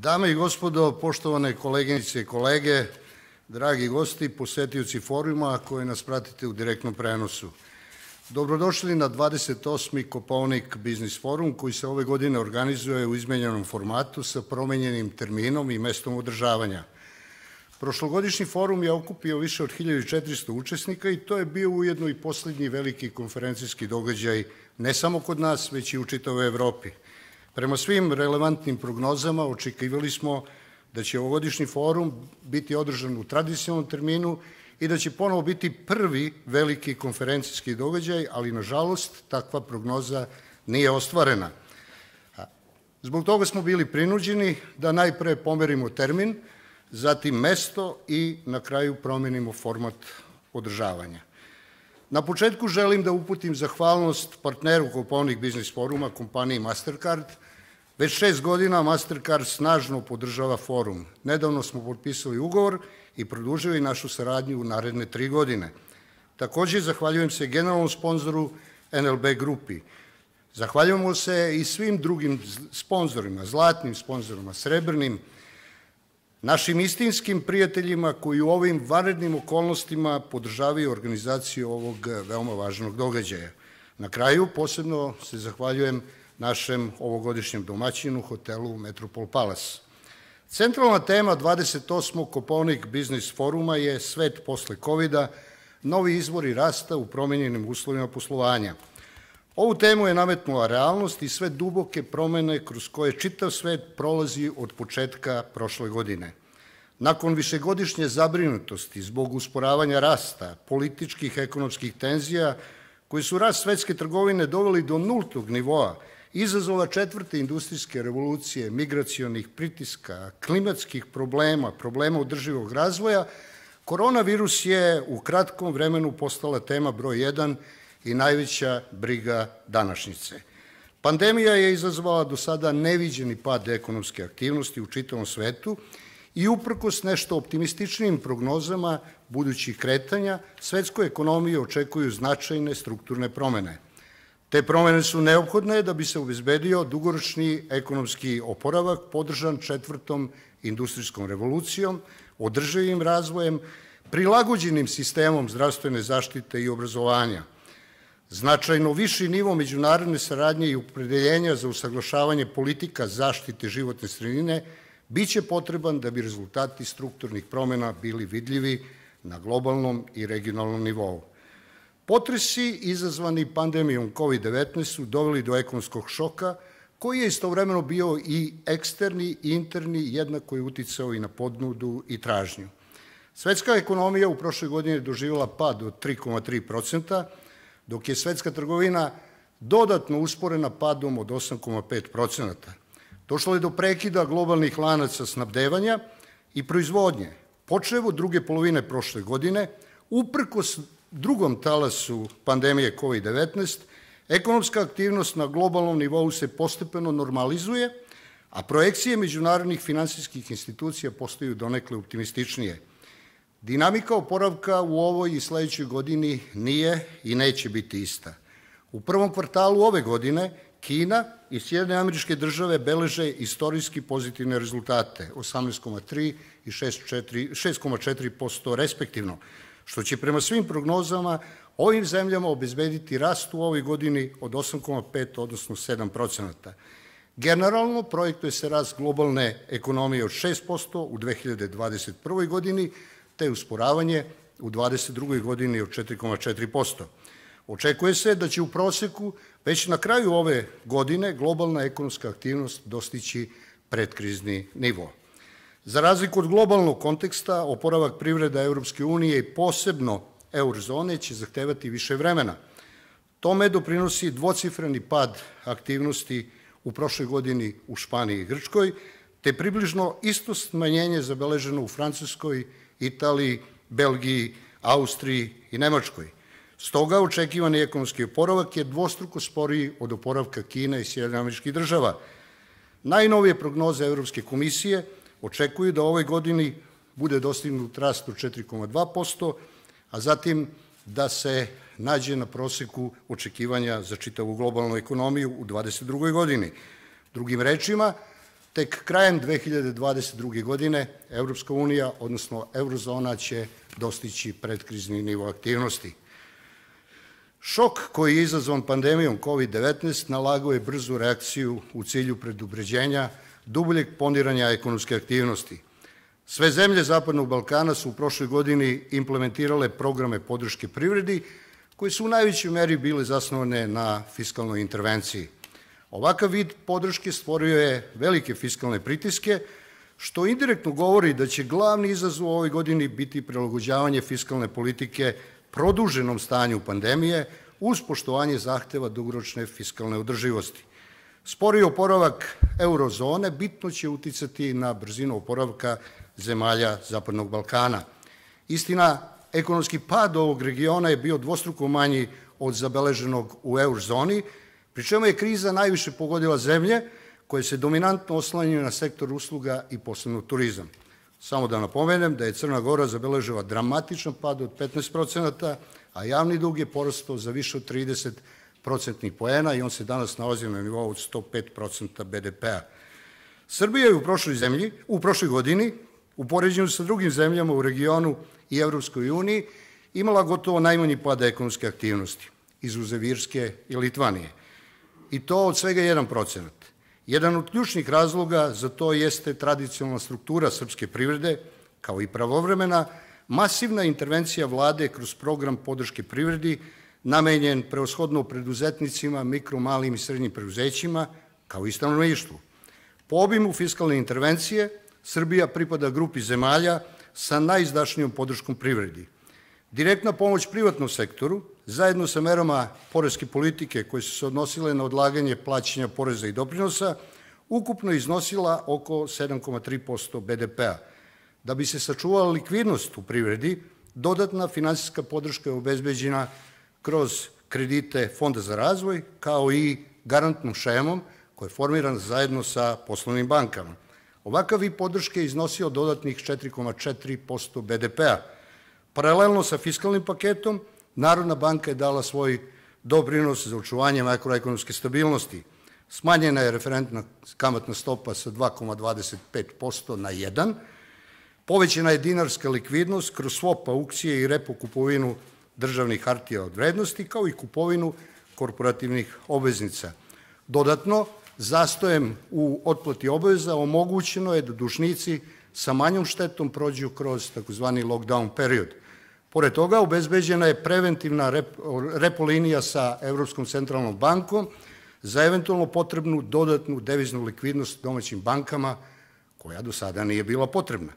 Dame i gospodo, poštovane koleginice i kolege, dragi gosti, posetioci foruma koji nas pratite u direktnom prenosu. Dobrodošli na 28. Kopaonik Biznis forum koji se ove godine organizuje u izmenjenom formatu sa promenjenim terminom i mestom održavanja. Prošlogodišnji forum je okupio više od 1400 učesnika i to je bio ujedno i poslednji veliki konferencijski događaj ne samo kod nas, već i u čitavoj Evropi. Prema svim relevantnim prognozama očekivali smo da će ovogodišnji forum biti održan u tradicionalnom terminu i da će ponovo biti prvi veliki konferencijski događaj, ali nažalost takva prognoza nije ostvarena. Zbog toga smo bili prinuđeni da najpre pomerimo termin, zatim mesto i na kraju promenimo format održavanja. Na početku želim da uputim zahvalnost partneru Kopaonik Biznis foruma, kompaniji Mastercard. Već 6 godina Mastercard snažno podržava forum. Nedavno smo potpisali ugovor i produžili našu saradnju u naredne 3 godine. Takođe, zahvaljujem se generalnom sponzoru NLB grupi. Zahvaljujemo se i svim drugim sponzorima, zlatnim sponzorima, srebrnim, našim istinskim prijateljima koji u ovim vanrednim okolnostima podržavaju organizaciju ovog veoma važnog događaja. Na kraju posebno se zahvaljujem našem ovogodišnjem domaćinu, hotelu Metropol Palace. Centralna tema 28. Kopaonik Biznis foruma je svet posle COVID-a, novi izvori rasta u promenjenim uslovima poslovanja. Ovu temu je nametnula realnost i sve duboke promene kroz koje čitav svet prolazi od početka prošle godine. Nakon višegodišnje zabrinutosti zbog usporavanja rasta, političkih ekonomskih tenzija, koji su rast svetske trgovine doveli do nultog nivoa, izazova četvrte industrijske revolucije, migracionih pritiska, klimatskih problema, problema održivog razvoja, koronavirus je u kratkom vremenu postala tema broj 1 i najveća briga današnjice. Pandemija je izazvala do sada neviđeni pad ekonomske aktivnosti u čitavom svetu i uprkos nešto optimističnijim prognozama budućih kretanja, svetsku ekonomiju očekuju značajne strukturne promene. Te promene su neophodne da bi se obezbedio dugoročni ekonomski oporavak podržan četvrtom industrijskom revolucijom, održivim razvojem, prilagođenim sistemom zdravstvene zaštite i obrazovanja. Značajno viši nivo međunarodne saradnje i opredeljenja za usaglašavanje politika zaštite životne sredine biće potreban da bi rezultati strukturnih promena bili vidljivi na globalnom i regionalnom nivou. Potresi izazvani pandemijom COVID-19 su doveli do ekonomskog šoka, koji je istovremeno bio i eksterni i interni, jednako je uticao i na ponudu i tražnju. Svetska ekonomija u prošloj godini je doživjela pad od 3,3%, dok je svetska trgovina dodatno usporena padom od 8,5%. Došlo je do prekida globalnih lanaca snabdevanja i proizvodnje. Počev od druge polovine prošle godine, uprkos drugom talasu pandemije COVID-19, ekonomska aktivnost na globalnom nivou se postepeno normalizuje, a projekcije međunarodnih finansijskih institucija postaju donekle optimističnije. Dinamika oporavka u ovoj i sledećoj godini nije i neće biti ista. U prvom kvartalu ove godine Kina i Sjedinjene Američke Države beleže istorijski pozitivne rezultate, 18,3% i 6,4% respektivno, što će prema svim prognozama ovim zemljama obezbediti rast u ovoj godini od 8,5%, odnosno 7%. Generalno, projektuje se rast globalne ekonomije od 6% u 2021. godini, te usporavanje u 2022. godini od 4,4%. Očekuje se da će u proseku već na kraju ove godine globalna ekonomska aktivnost dostići predkrizni nivo. Za razliku od globalnog konteksta, oporavak privreda Evropske unije i posebno eurozone će zahtevati više vremena. Tome doprinosi dvocifreni pad aktivnosti u prošloj godini u Španiji i Grčkoj, te približno isto smanjenje zabeleženo u Francuskoj, Italiji, Belgiji, Austriji i Nemačkoj. Stoga očekivani ekonomski oporavak je dvostruko sporiji od oporavka Kine i Sjedinjenih Američkih Država. Najnovije prognoze Evropske komisije očekuju da u ovoj godini bude dostignut rast od 4,2%, a zatim da se nađe na proseku očekivanja za čitavu globalnu ekonomiju u 2022. godini. Drugim rečima, Tek krajem 2022. godine Evropska unija, odnosno eurozona, će dostići predkrizni nivo aktivnosti. Šok koji je izazvan pandemijom COVID-19 nalagao je brzu reakciju u cilju predubređenja dubljeg poniranja ekonomske aktivnosti. Sve zemlje Zapadnog Balkana su u prošloj godini implementirale programe podrške privredi koje su u najvećoj meri bile zasnovane na fiskalnoj intervenciji. Ovakav vid podrške stvorio je velike fiskalne pritiske, što indirektno govori da će glavni izazov u ovoj godini biti prilagođavanje fiskalne politike produženom stanju pandemije uz poštovanje zahteva dugoročne fiskalne održivosti. Spori oporavak eurozone bitno će uticati na brzinu oporavka zemalja Zapadnog Balkana. Istina, ekonomski pad ovog regiona je bio dvostruko manji od zabeleženog u eurozoni, pri čemu je kriza najviše pogodila zemlje koje se dominantno oslanjaju na sektor usluga i posebno turizam. Samo da napomenem da je Crna Gora zabeležila dramatičan pad od 15%, a javni dug je porastao za više od 30% poena i on se danas nalazi na nivou od 105% BDP-a. Srbija je u prošloj godini, u poređenju sa drugim zemljama u regionu i Evropskoj uniji, imala gotovo najmanji pad ekonomske aktivnosti, izuzev Irske i Litvanije. I to od svega 1%. Jedan od ključnih razloga za to jeste tradicionalna struktura srpske privrede, kao i pravovremena, masivna intervencija vlade kroz program podrške privredi, namenjen preoshodno preduzetnicima, mikro, malim i srednjim preduzećima, kao i stanovništvu. Po obimu fiskalne intervencije, Srbija pripada grupi zemalja sa najizdašnijom podrškom privredi. Direktna pomoć privatnom sektoru, zajedno sa merama poreske politike koje su se odnosile na odlaganje plaćanja poreza i doprinosa, ukupno iznosila oko 7,3% BDP-a. Da bi se sačuvala likvidnost u privredi, dodatna finansijska podrška je obezbeđena kroz kredite Fonda za razvoj, kao i garantnom šemom koja je formirana zajedno sa poslovnim bankama. Ovakav vid podrške je iznosio dodatnih 4,4% BDP-a. Paralelno sa fiskalnim paketom, Narodna banka je dala svoj doprinos za očuvanje makroekonomske stabilnosti. Smanjena je referentna kamatna stopa sa 2,25% na 1%, povećana je dinarska likvidnost kroz swap aukcije i repo kupovinu državnih hartija od vrednosti, kao i kupovinu korporativnih obveznica. Dodatno, zastojem u otplati obaveza omogućeno je da dužnici sa manjom štetom prođu kroz takozvani lockdown period. Pored toga, obezbeđena je preventivna repo linija sa Evropskom centralnom bankom za eventualno potrebnu dodatnu deviznu likvidnost domaćim bankama, koja do sada nije bila potrebna.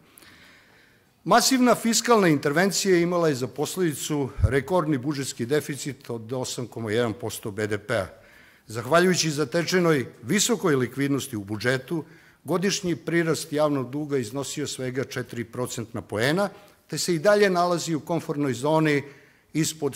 Masivna fiskalna intervencija imala je za posledicu rekordni budžetski deficit od 8,1% BDP-a. Zahvaljujući zatečenoj visokoj likvidnosti u budžetu, godišnji prirast javnog duga iznosio svega 4% poena, te se i dalje nalazi u komfortnoj zoni ispod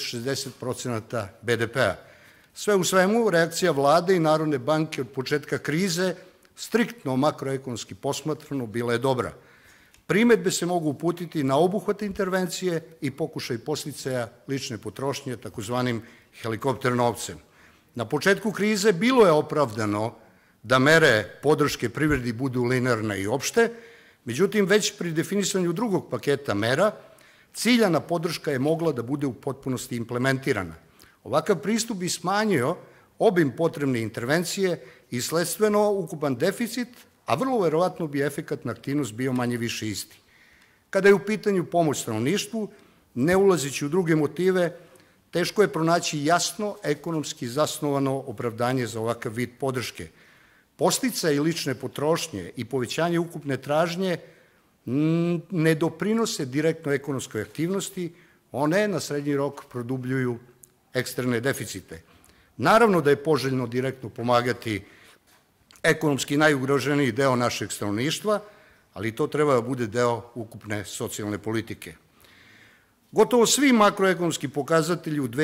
60% BDP-a. Sve u svemu, reakcija vlade i Narodne banke od početka krize, striktno makroekonomski posmatrano, bila je dobra. Primedbe se mogu uputiti na obuhvat intervencije i pokušaj podsticaja lične potrošnje, takozvanim helikopter novcem. Na početku krize bilo je opravdano da mere podrške privredi budu linearne i opšte, međutim, već pri definisanju drugog paketa mera, ciljana podrška je mogla da bude u potpunosti implementirana. Ovakav pristup bi smanjio obim potrebne intervencije i sledstveno ukupan deficit, a vrlo verovatno bi efekat na aktivnost bio manje više isti. Kada je u pitanju pomoć stanovništvu, ne ulazeći u druge motive, teško je pronaći jasno, ekonomski zasnovano opravdanje za ovakav vid podrške. Podsticaj lične potrošnje i povećanje ukupne tražnje ne doprinose direktno ekonomskoj aktivnosti, one na srednji rok produbljuju eksterne deficite. Naravno da je poželjno direktno pomagati ekonomski najugroženiji deo našeg stanovništva, ali to treba da bude deo ukupne socijalne politike. Gotovo svi makroekonomski pokazatelji u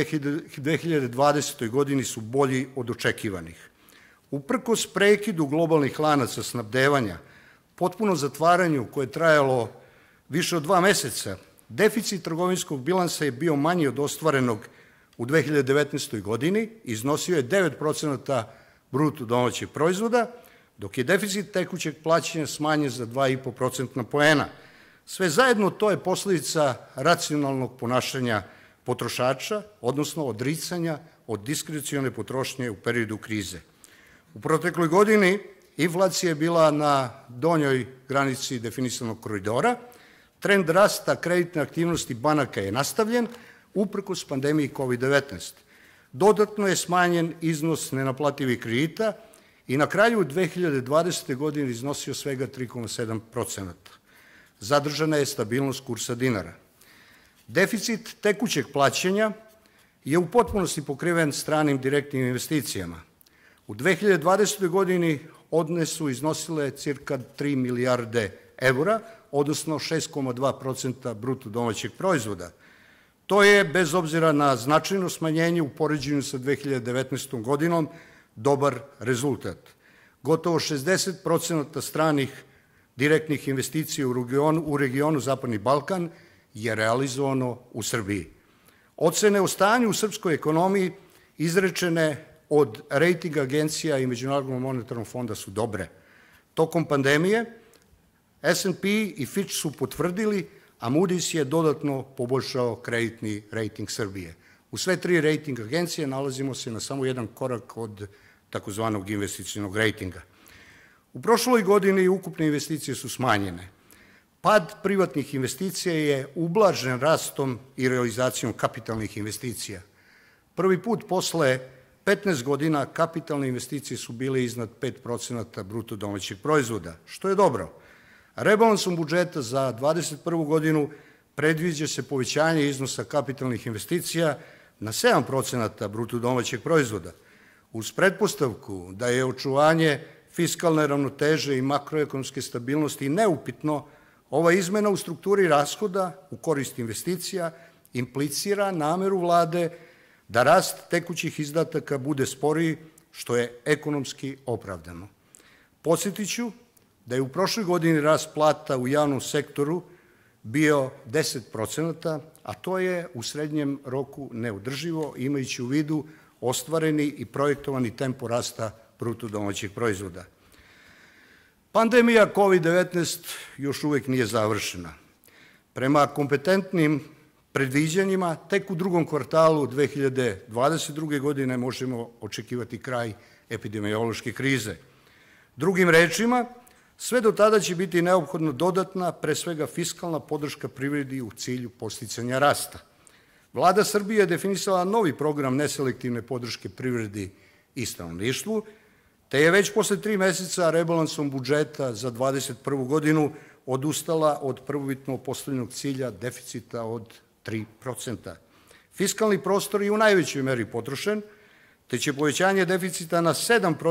2020. godini su bolji od očekivanih. Uprkos prekidu globalnih lanaca snabdevanja, potpuno zatvaranju koje je trajalo više od 2 meseca, deficit trgovinskog bilansa je bio manji od ostvarenog u 2019. godini, iznosio je 9% bruto domaćeg proizvoda, dok je deficit tekućeg plaćanja smanjen za 2,5% poena. Sve zajedno to je posledica racionalnog ponašanja potrošača, odnosno odricanja od diskrecione potrošnje u periodu krize. U protekloj godini inflacija je bila na donjoj granici definisanog koridora, trend rasta kreditne aktivnosti banaka je nastavljen uprkos pandemiji COVID-19. Dodatno je smanjen iznos nenaplativih kredita i na kraju 2020. godine iznosio svega 3,7%. Zadržana je stabilnost kursa dinara. Deficit tekućeg plaćanja je u potpunosti pokriven stranim direktnim investicijama. U 2020. godini one su iznosile cirka 3 milijarde evra, odnosno 6,2% bruto domaćeg proizvoda. To je, bez obzira na značajno smanjenje u poređenju sa 2019. godinom, dobar rezultat. Gotovo 60% stranih direktnih investicija u regionu Zapadni Balkan je realizovano u Srbiji. Ocene o stanju u srpskoj ekonomiji izrečene od rejting agencija i Međunarodnog monetarnog fonda su dobre. Tokom pandemije S&P i Fitch su potvrdili, a Moody's je dodatno poboljšao kreditni rejting Srbije. U sve tri rejting agencije nalazimo se na samo jedan korak od takozvanog investicionog rejtinga. U prošloj godini ukupne investicije su smanjene. Pad privatnih investicija je ublažen rastom i realizacijom kapitalnih investicija. Prvi put posle 15 godina kapitalne investicije su bile iznad 5% bruto domaćeg proizvoda, što je dobro. Rebalansom budžeta za 2021. godinu predviđa se povećanje iznosa kapitalnih investicija na 7% bruto domaćeg proizvoda, uz pretpostavku da je očuvanje fiskalne ravnoteže i makroekonomske stabilnosti neupitno. Ova izmena u strukturi rashoda u korist investicija implicira nameru vlade da rast tekućih izdataka bude sporiji, što je ekonomski opravdano. Podsjetiću da je u prošloj godini rast plata u javnom sektoru bio 10%, a to je u srednjem roku neodrživo, imajući u vidu ostvareni i projektovani tempo rasta bruto domaćeg proizvoda. Pandemija COVID-19 još uvek nije završena. Prema kompetentnim predviđanjima, tek u drugom kvartalu 2022. godine možemo očekivati kraj epidemiološke krize. Drugim rečima, sve do tada će biti neophodno dodatna, pre svega fiskalna podrška privredi u cilju podsticanja rasta. Vlada Srbije je definisala novi program neselektivne podrške privredi i stanovništvu, te je već posle 3 meseca rebalansom budžeta za 2021. godinu odustala od prvobitno postavljenog cilja deficita od 3%. Fiskalni prostor je u najvećoj meri potrošen, te će povećanje deficita na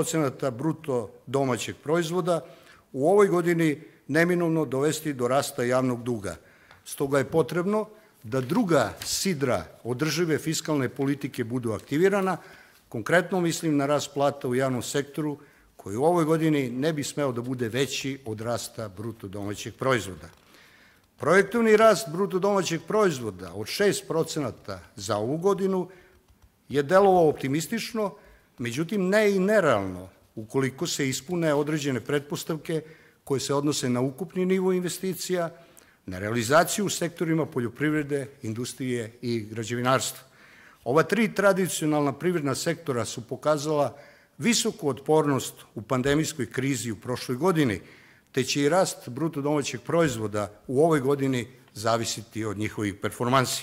7% bruto domaćeg proizvoda u ovoj godini neminovno dovesti do rasta javnog duga. Stoga je potrebno da druga sidra održive fiskalne politike budu aktivirana. Konkretno mislim na rast plata u javnom sektoru, koji u ovoj godini ne bi smeo da bude veći od rasta bruto domaćeg proizvoda. Projektovni rast bruto domaćeg proizvoda od 6% za ovu godinu je delovao optimistično, međutim ne i nerealno, ukoliko se ispune određene pretpostavke koje se odnose na ukupni nivo investicija, na realizaciju u sektorima poljoprivrede, industrije i građevinarstva. Ova tri tradicionalna privredna sektora su pokazala visoku otpornost u pandemijskoj krizi u prošloj godini, te će i rast bruto domaćeg proizvoda u ovoj godini zavisiti od njihovih performansi.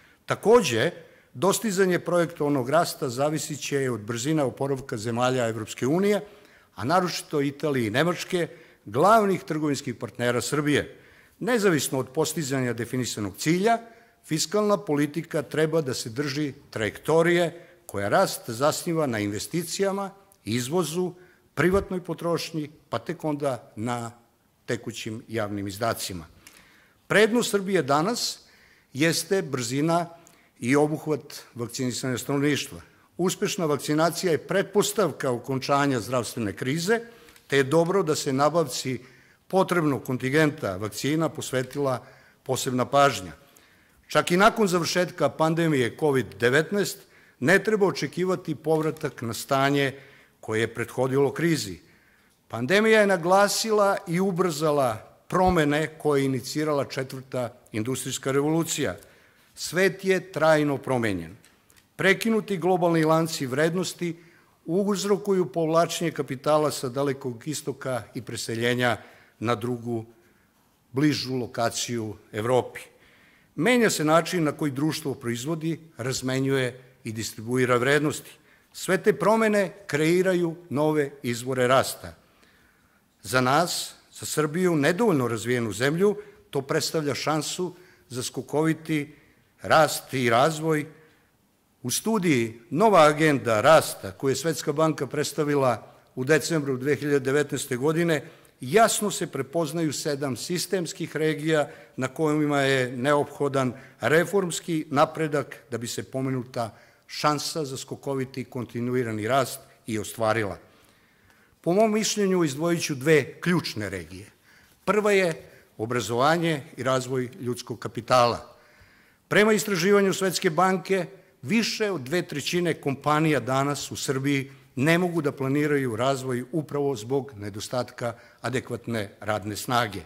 Takođe, dostizanje projektovanog rasta zavisit će od brzina oporavka zemalja Evropske unije, a naročito Italije i Nemačke, glavnih trgovinskih partnera Srbije. Nezavisno od postizanja definisanog cilja, fiskalna politika treba da se drži trajektorije koja rast zasniva na investicijama, izvozu, privatnoj potrošnji, pa tek onda na tekućim javnim izdacima. Prednost Srbije danas jeste brzina i obuhvat vakcinisanja stanovništva. Uspešna vakcinacija je pretpostavka okončanja zdravstvene krize, te je dobro da se nabavci potrebnog kontingenta vakcina posvetila posebna pažnja. Čak i nakon završetka pandemije COVID-19 ne treba očekivati povratak na stanje koje je prethodilo krizi. Pandemija je naglasila i ubrzala promene koje je inicirala 4. industrijska revolucija. Svet je trajno promenjen. Prekinuti globalni lanci vrednosti uzrokuju povlačenje kapitala sa Dalekog istoka i preseljenja na drugu, bližu lokaciju Evropi. Menja se način na koji društvo proizvodi, razmenjuje i distribuira vrednosti. Sve te promene kreiraju nove izvore rasta. Za nas, za Srbiju, nedovoljno razvijenu zemlju, to predstavlja šansu za skokoviti rast i razvoj. U studiji Nova agenda rasta, koju je Svetska banka predstavila u decembru 2019. godine, jasno se prepoznaju 7 sistemskih regija na kojima je neophodan reformski napredak da bi se pomenuta šansa za skokoviti kontinuirani rast i ostvarila. Po mom mišljenju izdvojit ću 2 ključne regije. Prva je obrazovanje i razvoj ljudskog kapitala. Prema istraživanju Svetske banke, više od 2/3 kompanija danas u Srbiji ne mogu da planiraju razvoj upravo zbog nedostatka adekvatne radne snage.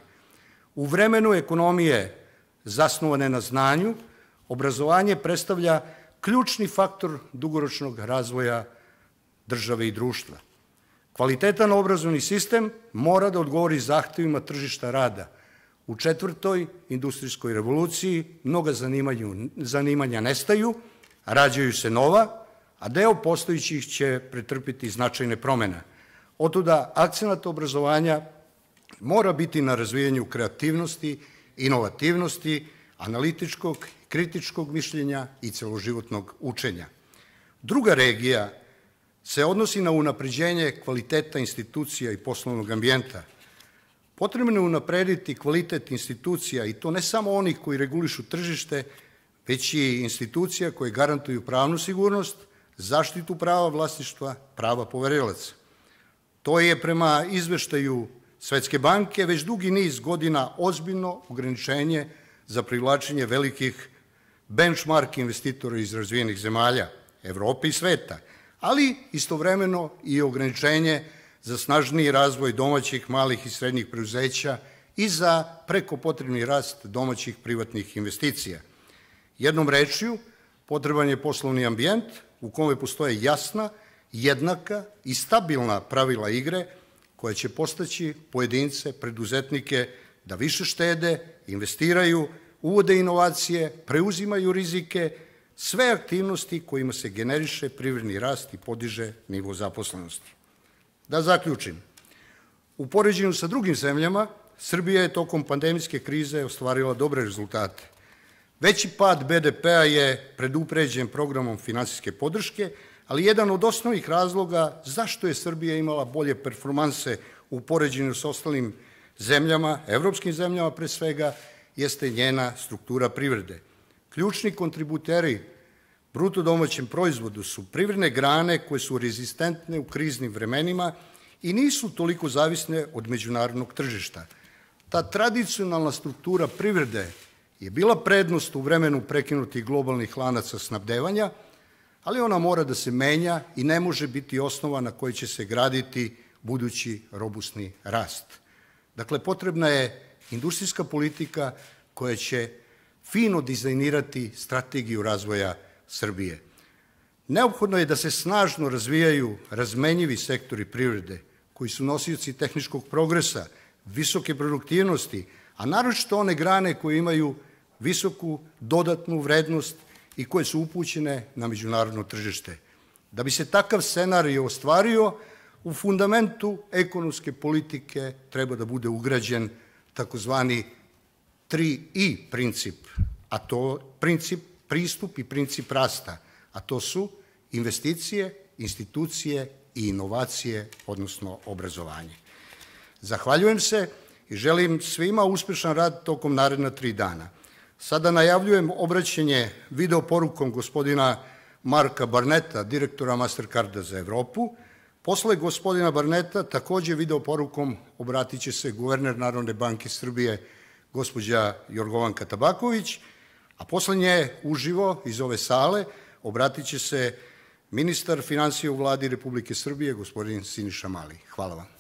U vremenu ekonomije zasnovane na znanju, obrazovanje predstavlja ključni faktor dugoročnog razvoja države i društva. Kvalitetan obrazovni sistem mora da odgovori zahtevima tržišta rada. U 4. industrijskoj revoluciji mnoga zanimanja nestaju, rađaju se nova, a deo postojićih će pretrpiti značajne promene. Otuda akcenat obrazovanja mora biti na razvijanju kreativnosti, inovativnosti, analitičkog, kritičkog mišljenja i celoživotnog učenja. Druga regija se odnosi na unapređenje kvaliteta institucija i poslovnog ambijenta. Potrebno je unaprediti kvalitet institucija i to ne samo onih koji regulišu tržište, već i institucija koje garantuju pravnu sigurnost, zaštitu prava vlasništva, prava poverilaca. To je prema izveštaju Svetske banke već dugi niz godina ozbiljno ograničenje za privlačenje velikih benchmark investitora iz razvijenih zemalja, Evrope i sveta, ali istovremeno i ograničenje za snažniji razvoj domaćih, malih i srednjih preduzeća i za preko potrebni rast domaćih privatnih investicija. Jednom rečju, potreban je poslovni ambijent u kome postoje jasna, jednaka i stabilna pravila igre koja će postaći pojedince, preduzetnike da više štede, investiraju, uvode inovacije, preuzimaju rizike, sve aktivnosti kojima se generiše privredni rast i podiže nivo zaposlenosti. Da zaključim, u poređenju sa drugim zemljama, Srbija je tokom pandemijske krize ostvarila dobre rezultate. Veći pad BDP-a je predupređen programom finansijske podrške, ali jedan od osnovnih razloga zašto je Srbija imala bolje performanse u poređenju sa ostalim zemljama, evropskim zemljama pre svega, jeste njena struktura privrede. Ključni kontributeri bruto domaćem proizvodu su privredne grane koje su rezistentne u kriznim vremenima i nisu toliko zavisne od međunarodnog tržišta. Ta tradicionalna struktura privrede je bila prednost u vremenu prekinutih globalnih lanaca snabdevanja, ali ona mora da se menja i ne može biti osnova na kojoj će se graditi budući robusni rast. Dakle, potrebna je industrijska politika koja će fino dizajnirati strategiju razvoja Srbije. Neophodno je da se snažno razvijaju razmenjivi sektori privrede koji su nosioci tehničkog progresa, visoke produktivnosti, a naročito one grane koje imaju visoku dodatnu vrednost i koje su upućene na međunarodno tržište. Da bi se takav scenarij ostvario, u fundamentu ekonomske politike treba da bude ugrađen takozvani 3I princip, a to pristup i princip rasta, a to su investicije, institucije i inovacije, odnosno obrazovanje. Zahvaljujem se i želim svima uspešan rad tokom naredna 3 dana. Sada najavljujem obraćanje video porukom gospodina Marka Barneta, direktora Mastercarda za Evropu. Posle gospodina Barneta takođe video porukom obratit će se guverner Narodne banke Srbije, gospođa Jorgovanka Tabaković, a posle nje uživo iz ove sale obratit će se ministar finansija u Vladi Republike Srbije, gospodin Siniša Mali. Hvala vam.